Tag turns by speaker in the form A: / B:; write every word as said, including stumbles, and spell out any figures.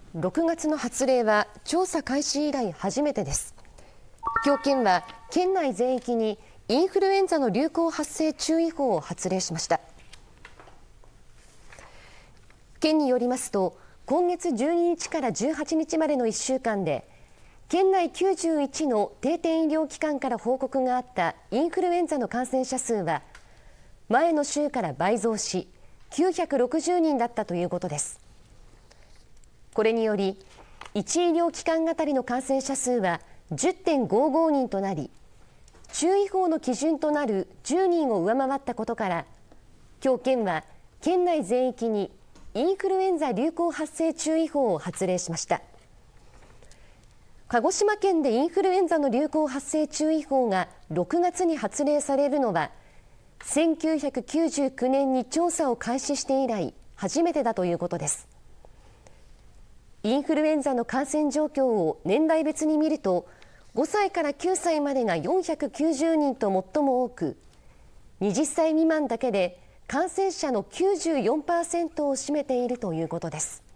A: ろくがつの発令は調査開始以来初めてです。今日県は県内全域にインフルエンザの流行発生注意報を発令しました。県によりますと、今月じゅうににちからじゅうはちにちまでのいっしゅうかんで県内きゅうじゅういちの定点医療機関から報告があったインフルエンザの感染者数は前の週から倍増しきゅうひゃくろくじゅうにんだったということです。これによりいち医療機関あたりの感染者数は じゅってんごーごーにんとなり、注意報の基準となるじゅうにんを上回ったことから、今日県は県内全域にインフルエンザ流行発生注意報を発令しました。鹿児島県でインフルエンザの流行発生注意報がろくがつに発令されるのはせんきゅうひゃくきゅうじゅうきゅうねんに調査を開始して以来初めてだということです。インフルエンザの感染状況を年代別に見ると、ごさいからきゅうさいまでがよんひゃくきゅうじゅうにんと最も多く、はたち未満だけで感染者の きゅうじゅうよんパーセント を占めているということです。